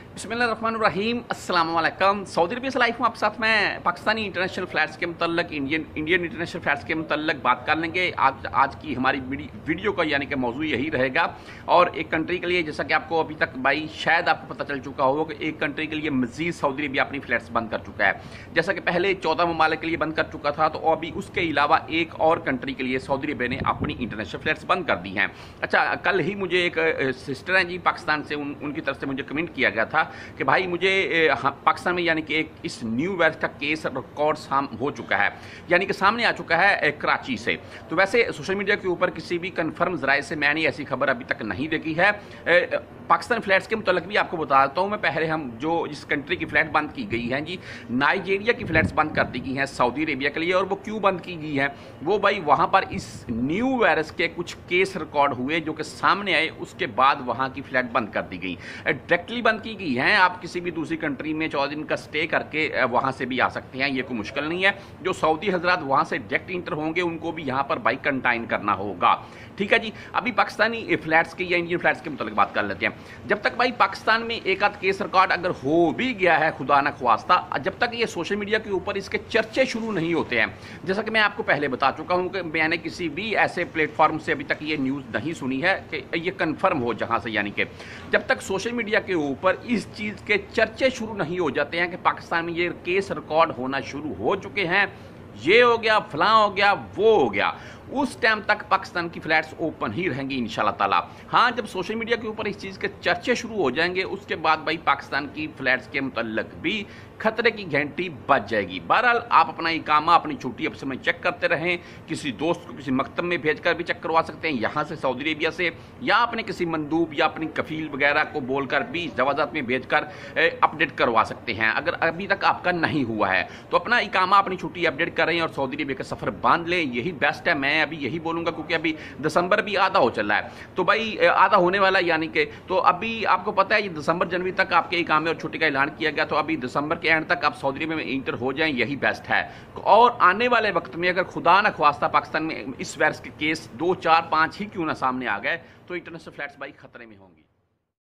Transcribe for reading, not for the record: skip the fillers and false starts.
बिस्मिल्लाहिर्रहमानिर्रहीम अस्सलाम वालेकुम। सऊदी अरबिया से लाइव हूँ आप साथ में पाकिस्तानी इंटरनेशनल फ़्लाइट्स के मतलब इंडियन इंटरनेशनल फ़्लाइट्स के मतलब बात कर लेंगे। आज की हमारी वीडियो का यानी कि मौजू यही रहेगा। और एक कंट्री के लिए, जैसा कि आपको अभी तक भाई शायद आपको पता चल चुका होगा कि एक कंट्री के लिए मज़ीद सऊदी अरबिया अपनी फ़्लाइट्स बंद कर चुका है। जैसा कि पहले 14 ममालिक के लिए बंद कर चुका था, तो अभी उसके अलावा एक और कंट्री के लिए सऊदी अरबिया ने अपनी इंटरनेशनल फ़्लाइट्स बंद कर दी हैं। अच्छा, कल ही मुझे एक सिस्टर हैं जी पाकिस्तान से, उनकी तरफ से मुझे कमेंट किया गया था कि भाई मुझे पाकिस्तान में यानी कि एक इस न्यू वायरस का केस रिकॉर्ड हो चुका है, यानी कि सामने आ चुका है कराची से। तो वैसे सोशल मीडिया के ऊपर किसी भी कन्फर्म ज़राए से मैंने ऐसी खबर अभी तक नहीं देखी है। पाकिस्तान फ्लाइट्स के मुतल्लिक भी आपको बता देता हूँ मैं। पहले हम जो इस कंट्री की फ़्लाइट बंद की गई हैं जी, नाइजीरिया की फ़्लाइट्स बंद कर दी गई हैं सऊदी अरेबिया के लिए। और वो क्यों बंद की गई हैं? वो भाई वहाँ पर इस न्यू वायरस के कुछ केस रिकॉर्ड हुए जो कि सामने आए, उसके बाद वहाँ की फ़्लाइट बंद कर दी गई, डायरेक्टली बंद की गई हैं। आप किसी भी दूसरी कंट्री में 14 दिन का स्टे करके वहाँ से भी आ सकते हैं, ये कोई मुश्किल नहीं है। जो सऊदी हजरात वहाँ से डायरेक्ट इंटर होंगे उनको भी यहाँ पर बाई कंटाइन करना होगा, ठीक है जी। अभी पाकिस्तानी फ्लैट्स की या इंडियन फ्लैट्स के मुताबिक बात कर लेते हैं। जब तक भाई पाकिस्तान में एक आध केस रिकॉर्ड अगर हो भी गया है, खुदा न ख्वास्ता, जब तक ये सोशल मीडिया के ऊपर इसके चर्चे शुरू नहीं होते हैं, जैसा कि मैं आपको पहले बता चुका हूं कि मैंने किसी भी ऐसे प्लेटफॉर्म से अभी तक ये न्यूज़ नहीं सुनी है कि ये कन्फर्म हो जहां से, यानी कि जब तक सोशल मीडिया के ऊपर इस चीज़ के चर्चे शुरू नहीं हो जाते हैं कि पाकिस्तान में ये केस रिकॉर्ड होना शुरू हो चुके हैं, ये हो गया, फलां हो गया, वो हो गया, उस टाइम तक पाकिस्तान की फ्लैट्स ओपन ही रहेंगी इंशाल्लाह ताला। हाँ, जब सोशल मीडिया के ऊपर इस चीज़ के चर्चे शुरू हो जाएंगे, उसके बाद भाई पाकिस्तान की फ्लैट्स के मुतल्लिक भी खतरे की घंटी बज जाएगी। बहरहाल आप अपना इकामा, अपनी छुट्टी अब समय चेक करते रहें। किसी दोस्त को किसी मकतब में भेजकर भी चेक करवा सकते हैं यहाँ से सऊदी अरेबिया से, या अपने किसी मंदूब या अपनी कफील वगैरह को बोलकर भी जवाजात में भेजकर अपडेट करवा सकते हैं। अगर अभी तक आपका नहीं हुआ है तो अपना इकामा, अपनी छुट्टी अपडेट करें और सऊदी अरेबिया का सफ़र बांध लें, यही बेस्ट है। मैं अभी यही बोलूँगा क्योंकि अभी दिसंबर भी आधा हो चला है, तो भाई आधा होने वाला, यानी कि तो अभी आपको पता है ये दिसंबर जनवरी तक आपके इकामे और छुट्टी का ऐलान किया गया, तो अभी दिसंबर के एंड तक आप सऊदी अरेबिया में इंटर हो जाएं, यही बेस्ट है। और आने वाले वक्त में अगर खुदा न ख्वास्ता पाकिस्तान में इस वायरस के केस 2, 4, 5 ही क्यों ना सामने आ गए, तो इंटरनेशनल फ्लाइट्स भाई खतरे में होंगी।